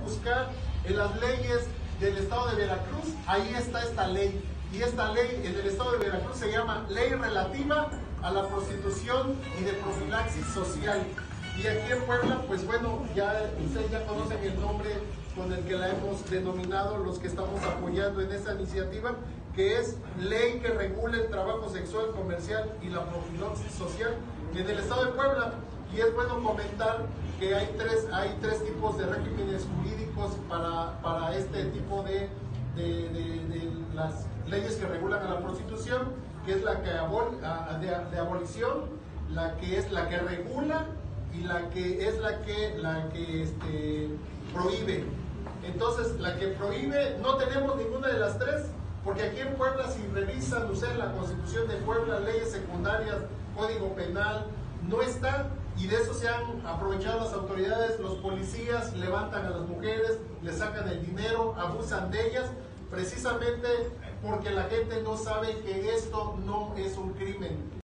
buscar en las leyes del estado de Veracruz, ahí está esta ley. Y esta ley en el estado de Veracruz se llama Ley Relativa a la Prostitución y de Profilaxis Social. Y aquí en Puebla, pues bueno, ya ustedes ya conocen el nombre con el que la hemos denominado los que estamos apoyando en esta iniciativa, que es Ley que regula el trabajo sexual comercial y la profilaxis social en el estado de Puebla. Y es bueno comentar que hay tres tipos de regímenes jurídicos para este tipo de las leyes que regulan a la prostitución, que es la que de abolición, la que es la que regula y la que es la que prohíbe. Entonces, la que prohíbe, no tenemos ninguna de las tres, porque aquí en Puebla, si revisan ustedes la Constitución de Puebla, leyes secundarias, Código Penal, no está, y de eso se han aprovechado las autoridades. Los policías levantan a las mujeres, les sacan el dinero, abusan de ellas, precisamente porque la gente no sabe que esto no es un crimen.